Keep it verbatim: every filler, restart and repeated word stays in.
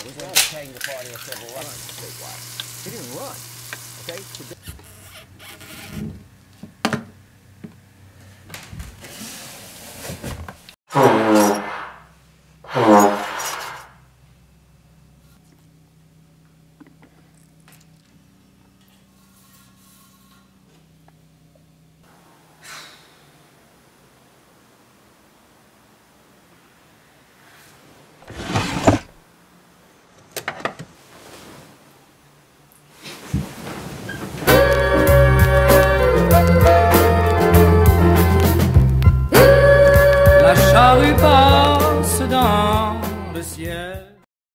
was entertaining the party on several runs. He didn't run. Okay? La charrue passe dans le ciel.